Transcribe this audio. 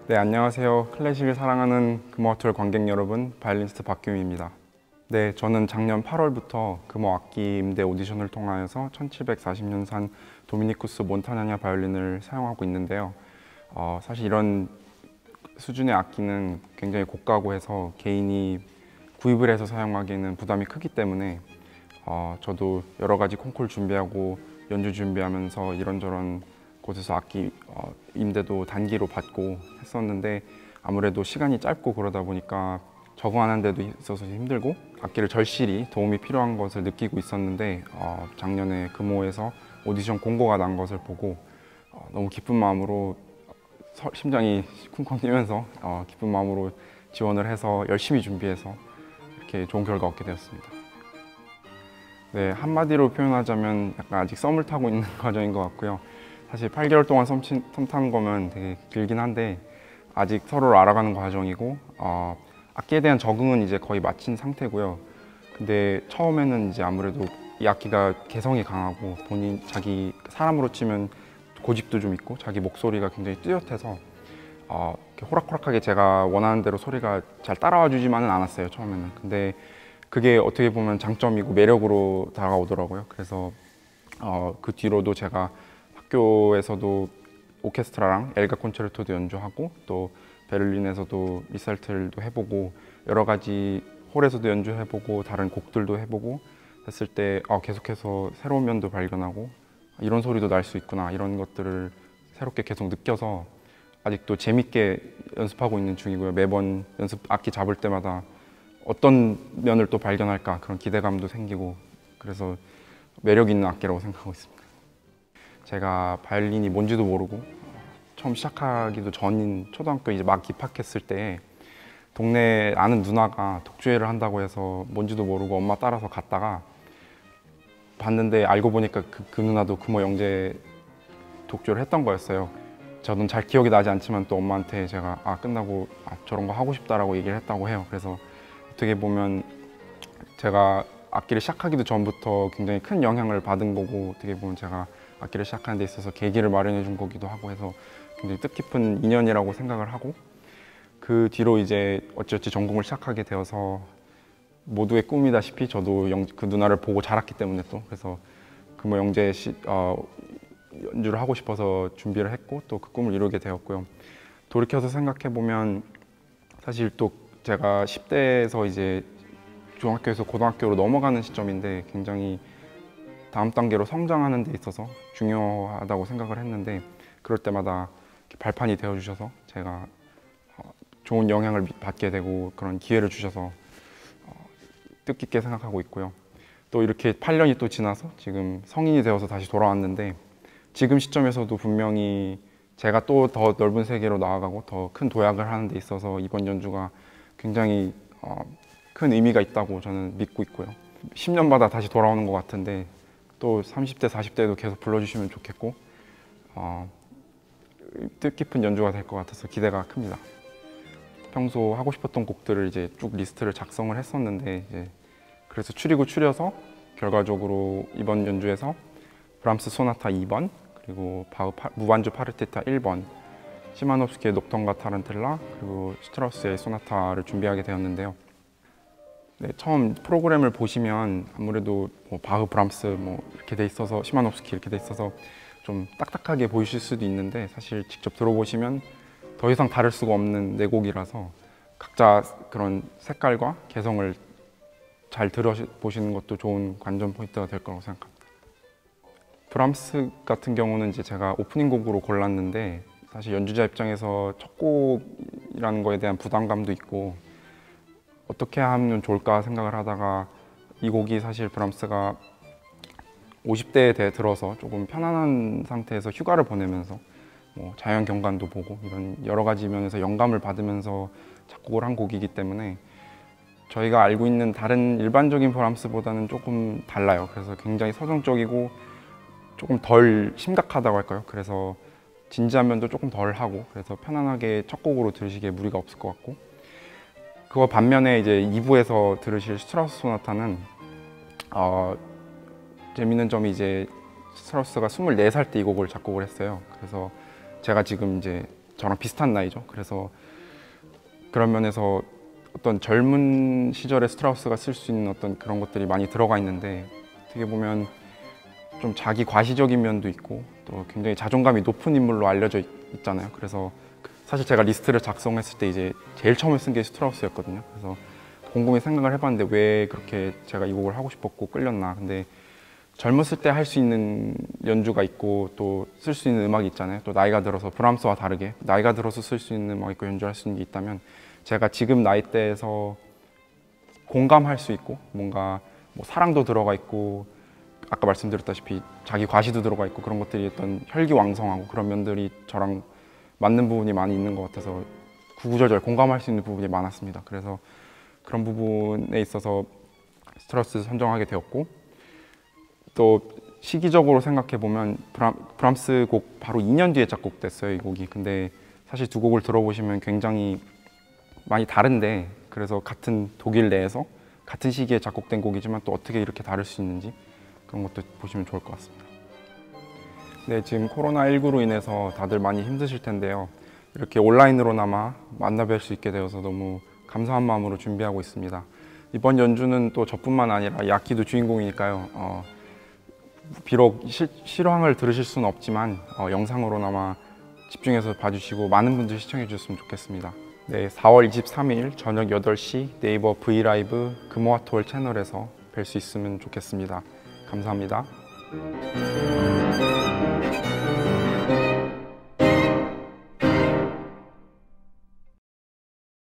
네, 안녕하세요. 클래식을 사랑하는 금호아트홀 관객 여러분, 바이올리니스트 박규민입니다. 네, 저는 작년 8월부터 금호 악기 임대 오디션을 통하여서 1740년산 도미니쿠스 몬타냐냐 바이올린을 사용하고 있는데요. 사실 이런 수준의 악기는 굉장히 고가고 해서 개인이 구입을 해서 사용하기에는 부담이 크기 때문에 저도 여러 가지 콩쿠르 준비하고 연주 준비하면서 이런저런 곳에서 악기 임대도 단기로 받고 했었는데 아무래도 시간이 짧고 그러다 보니까 적응하는 데도 있어서 힘들고 악기를 절실히 도움이 필요한 것을 느끼고 있었는데 작년에 금호에서 오디션 공고가 난 것을 보고 너무 기쁜 마음으로 심장이 쿵쾅 뛰면서 기쁜 마음으로 지원을 해서 열심히 준비해서 이렇게 좋은 결과 얻게 되었습니다. 네, 한마디로 표현하자면 약간 아직 썸을 타고 있는 과정인 것 같고요. 사실 8개월 동안 썸 타는 거면 되게 길긴 한데 아직 서로를 알아가는 과정이고 악기에 대한 적응은 이제 거의 마친 상태고요. 근데 처음에는 이제 아무래도 이 악기가 개성이 강하고 자기 사람으로 치면 고집도 좀 있고 자기 목소리가 굉장히 뚜렷해서 이렇게 호락호락하게 제가 원하는 대로 소리가 잘 따라와 주지만은 않았어요, 처음에는. 근데 그게 어떻게 보면 장점이고 매력으로 다가오더라고요. 그래서 그 뒤로도 제가 학교에서도 오케스트라랑 엘가 콘체르토도 연주하고 또 베를린에서도 리사이틀도 해보고 여러 가지 홀에서도 연주해보고 다른 곡들도 해보고 했을 때 계속해서 새로운 면도 발견하고 이런 소리도 날 수 있구나 이런 것들을 새롭게 계속 느껴서 아직도 재밌게 연습하고 있는 중이고요. 매번 악기 잡을 때마다 어떤 면을 또 발견할까 그런 기대감도 생기고 그래서 매력 있는 악기라고 생각하고 있습니다. 제가 바이올린이 뭔지도 모르고 처음 시작하기도 전인 초등학교 이제 막 입학했을 때 동네 아는 누나가 독주회를 한다고 해서 뭔지도 모르고 엄마 따라서 갔다가 봤는데 알고 보니까 그 누나도 금호 영재 독주를 했던 거였어요. 저는 잘 기억이 나지 않지만 또 엄마한테 제가 끝나고 저런 거 하고 싶다라고 얘기를 했다고 해요. 그래서 어떻게 보면 제가 악기를 시작하기도 전부터 굉장히 큰 영향을 받은 거고 어떻게 보면 제가 악기를 시작하는 데 있어서 계기를 마련해 준 거기도 하고 해서 굉장히 뜻깊은 인연이라고 생각을 하고 그 뒤로 이제 어찌어찌 전공을 시작하게 되어서 모두의 꿈이다시피 저도 그 누나를 보고 자랐기 때문에 또 그래서 금호 영재 연주를 하고 싶어서 준비를 했고 또 그 꿈을 이루게 되었고요. 돌이켜서 생각해 보면 사실 또 제가 10대에서 이제 중학교에서 고등학교로 넘어가는 시점인데 굉장히 다음 단계로 성장하는 데 있어서 중요하다고 생각을 했는데 그럴 때마다 발판이 되어 주셔서 제가 좋은 영향을 받게 되고 그런 기회를 주셔서 뜻깊게 생각하고 있고요. 또 이렇게 8년이 또 지나서 지금 성인이 되어서 다시 돌아왔는데 지금 시점에서도 분명히 제가 또 더 넓은 세계로 나아가고 더 큰 도약을 하는 데 있어서 이번 연주가 굉장히 큰 의미가 있다고 저는 믿고 있고요. 10년마다 다시 돌아오는 것 같은데 또 30대, 40대도 계속 불러주시면 좋겠고 뜻깊은 연주가 될 것 같아서 기대가 큽니다. 평소 하고 싶었던 곡들을 이제 쭉 리스트를 작성을 했었는데 이제 그래서 추려서 결과적으로 이번 연주에서 브람스 소나타 2번 그리고 바흐 무반주 파르티타 1번 시마노프스키의 녹턴과 타란텔라 그리고 슈트라우스의 소나타를 준비하게 되었는데요. 네, 처음 프로그램을 보시면 아무래도 바흐, 브람스 이렇게 돼 있어서 시마노프스키 이렇게 돼 있어서 좀 딱딱하게 보이실 수도 있는데 사실 직접 들어보시면 더 이상 다를 수가 없는 네 곡이라서 각자 그런 색깔과 개성을 잘 들어보시는 것도 좋은 관전 포인트가 될 거라고 생각합니다. 브람스 같은 경우는 이제 제가 오프닝 곡으로 골랐는데 사실 연주자 입장에서 첫 곡이라는 거에 대한 부담감도 있고 어떻게 하면 좋을까 생각을 하다가 이 곡이 사실 브람스가 50대에 들어서 조금 편안한 상태에서 휴가를 보내면서 자연 경관도 보고 이런 여러 가지 면에서 영감을 받으면서 작곡을 한 곡이기 때문에 저희가 알고 있는 다른 일반적인 브람스보다는 조금 달라요. 그래서 굉장히 서정적이고 조금 덜 심각하다고 할까요? 그래서 진지한 면도 조금 덜 하고 그래서 편안하게 첫 곡으로 들으시기에 무리가 없을 것 같고 그거 반면에 이제 2부에서 들으실 슈트라우스 소나타는 재밌는 점이 이제 슈트라우스가 24살 때 이 곡을 작곡을 했어요. 그래서 제가 지금 이제 저랑 비슷한 나이죠. 그래서 그런 면에서 어떤 젊은 시절에 스트라우스가 쓸 수 있는 어떤 그런 것들이 많이 들어가 있는데, 어떻게 보면 좀 자기 과시적인 면도 있고 또 굉장히 자존감이 높은 인물로 알려져 있잖아요. 그래서 사실 제가 리스트를 작성했을 때 이제 제일 처음에 쓴 게 스트라우스였거든요. 그래서 곰곰이 생각을 해봤는데 왜 그렇게 제가 이 곡을 하고 싶었고 끌렸나. 근데 젊었을 때 할 수 있는 연주가 있고 또 쓸 수 있는 음악이 있잖아요. 또 나이가 들어서 브람스와 다르게 나이가 들어서 쓸 수 있는 음악이 있고 연주할 수 있는 게 있다면, 제가 지금 나이대에서 공감할 수 있고 뭔가 뭐 사랑도 들어가 있고 아까 말씀드렸다시피 자기 과시도 들어가 있고 그런 것들이 어떤 혈기왕성하고 그런 면들이 저랑 맞는 부분이 많이 있는 것 같아서 구구절절 공감할 수 있는 부분이 많았습니다. 그래서 그런 부분에 있어서 스트라우스 선정하게 되었고, 또 시기적으로 생각해 보면 브람스 곡 바로 2년 뒤에 작곡됐어요, 이 곡이. 근데 사실 두 곡을 들어보시면 굉장히 많이 다른데, 그래서 같은 독일 내에서 같은 시기에 작곡된 곡이지만 또 어떻게 이렇게 다를 수 있는지 그런 것도 보시면 좋을 것 같습니다. 네, 지금 코로나19로 인해서 다들 많이 힘드실 텐데요. 이렇게 온라인으로나마 만나뵐 수 있게 되어서 너무 감사한 마음으로 준비하고 있습니다. 이번 연주는 또 저뿐만 아니라 이 악기도 주인공이니까요. 비록 실황을 들으실 수는 없지만 영상으로나마 집중해서 봐주시고 많은 분들 시청해 주셨으면 좋겠습니다. 네, 4월 23일 저녁 8시 네이버 브이라이브 금호와톨 채널에서 뵐 수 있으면 좋겠습니다. 감사합니다.